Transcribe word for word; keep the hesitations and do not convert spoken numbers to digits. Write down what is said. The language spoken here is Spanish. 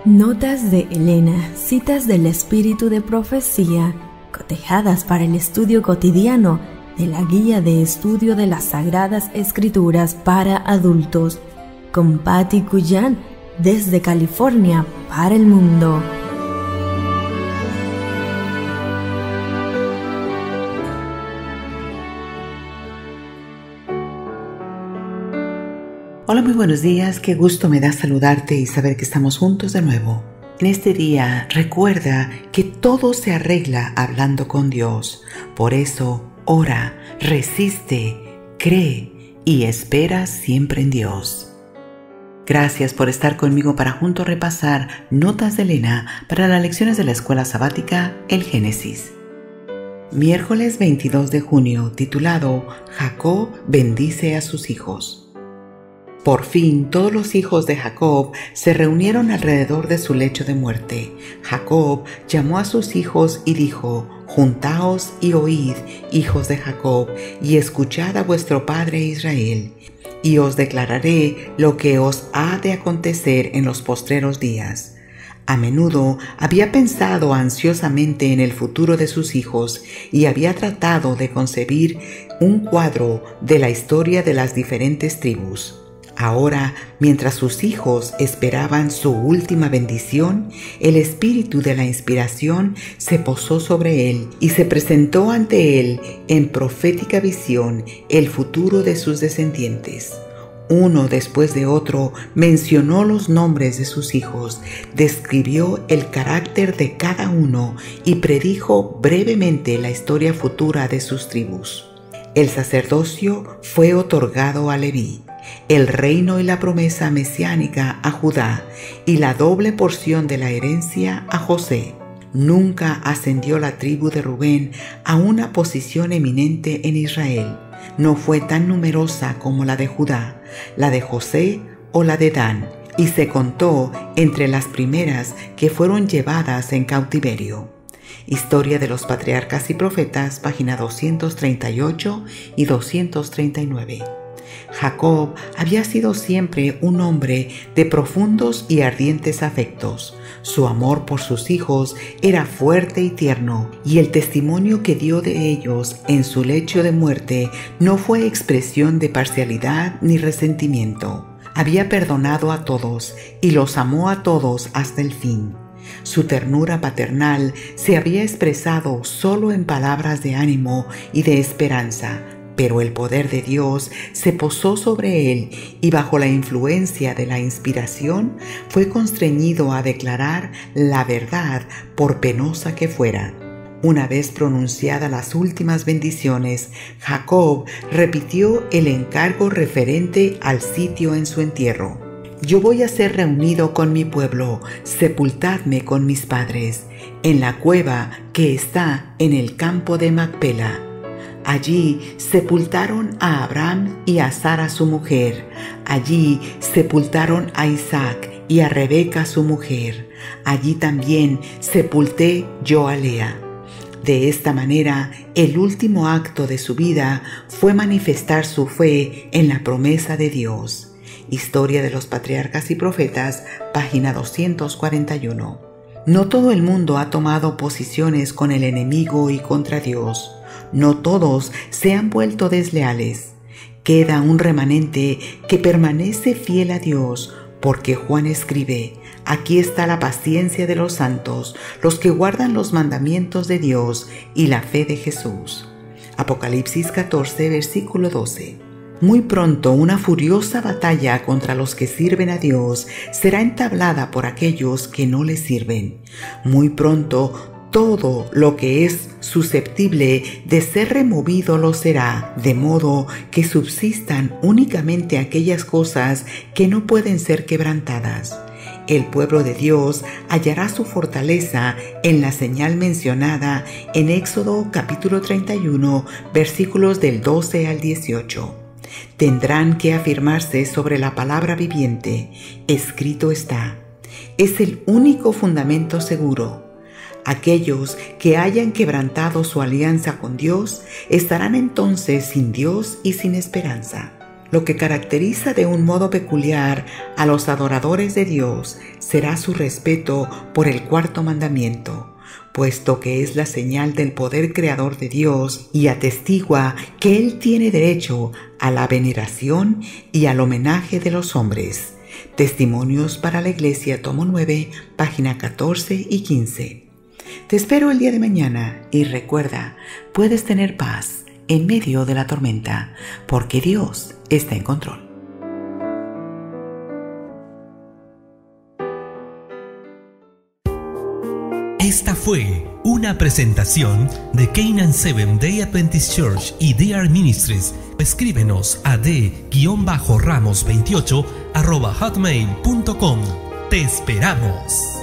Notas de Elena, citas del espíritu de profecía, cotejadas para el estudio cotidiano de la Guía de Estudio de las Sagradas Escrituras para Adultos, con Patti Cuyan, desde California para el mundo. Hola, muy buenos días, qué gusto me da saludarte y saber que estamos juntos de nuevo. En este día recuerda que todo se arregla hablando con Dios. Por eso, ora, resiste, cree y espera siempre en Dios. Gracias por estar conmigo para juntos repasar Notas de Elena para las lecciones de la Escuela Sabática El Génesis. Miércoles veintidós de junio, titulado Jacob bendice a sus hijos. Por fin todos los hijos de Jacob se reunieron alrededor de su lecho de muerte. Jacob llamó a sus hijos y dijo: Juntaos y oíd, hijos de Jacob, y escuchad a vuestro padre Israel, y os declararé lo que os ha de acontecer en los postreros días. A menudo había pensado ansiosamente en el futuro de sus hijos y había tratado de concebir un cuadro de la historia de las diferentes tribus. Ahora, mientras sus hijos esperaban su última bendición, el espíritu de la inspiración se posó sobre él y se presentó ante él en profética visión el futuro de sus descendientes. Uno después de otro mencionó los nombres de sus hijos, describió el carácter de cada uno y predijo brevemente la historia futura de sus tribus. El sacerdocio fue otorgado a Leví, el reino y la promesa mesiánica a Judá y la doble porción de la herencia a José. Nunca ascendió la tribu de Rubén a una posición eminente en Israel. No fue tan numerosa como la de Judá, la de José o la de Dan, y se contó entre las primeras que fueron llevadas en cautiverio. Historia de los Patriarcas y Profetas, página doscientos treinta y ocho y doscientos treinta y nueve. Jacob había sido siempre un hombre de profundos y ardientes afectos. Su amor por sus hijos era fuerte y tierno, y el testimonio que dio de ellos en su lecho de muerte no fue expresión de parcialidad ni resentimiento. Había perdonado a todos y los amó a todos hasta el fin. Su ternura paternal se había expresado solo en palabras de ánimo y de esperanza, pero el poder de Dios se posó sobre él y bajo la influencia de la inspiración fue constreñido a declarar la verdad por penosa que fuera. Una vez pronunciadas las últimas bendiciones, Jacob repitió el encargo referente al sitio en su entierro. Yo voy a ser reunido con mi pueblo, sepultadme con mis padres, en la cueva que está en el campo de Macpela. Allí sepultaron a Abraham y a Sara su mujer. Allí sepultaron a Isaac y a Rebeca su mujer. Allí también sepulté yo a Lea. De esta manera, el último acto de su vida fue manifestar su fe en la promesa de Dios. Historia de los Patriarcas y Profetas, página doscientos cuarenta y uno. No todo el mundo ha tomado posiciones con el enemigo y contra Dios. No todos se han vuelto desleales. Queda un remanente que permanece fiel a Dios, porque Juan escribe: aquí está la paciencia de los santos, los que guardan los mandamientos de Dios y la fe de Jesús. Apocalipsis catorce, versículo doce. Muy pronto una furiosa batalla contra los que sirven a Dios será entablada por aquellos que no le sirven. Muy pronto todo lo que es susceptible de ser removido lo será, de modo que subsistan únicamente aquellas cosas que no pueden ser quebrantadas. El pueblo de Dios hallará su fortaleza en la señal mencionada en Éxodo capítulo treinta y uno, versículos del doce al dieciocho. Tendrán que afirmarse sobre la palabra viviente, escrito está. Es el único fundamento seguro. Aquellos que hayan quebrantado su alianza con Dios estarán entonces sin Dios y sin esperanza. Lo que caracteriza de un modo peculiar a los adoradores de Dios será su respeto por el cuarto mandamiento, puesto que es la señal del poder creador de Dios y atestigua que Él tiene derecho a la veneración y al homenaje de los hombres. Testimonios para la Iglesia, tomo nueve, página catorce y quince. Te espero el día de mañana y recuerda, puedes tener paz en medio de la tormenta, porque Dios está en control. Esta fue una presentación de Canaan Seventh Day Adventist Church y D R Ministries. Escríbenos a d ramos veintiocho arroba hotmail punto com. Te esperamos.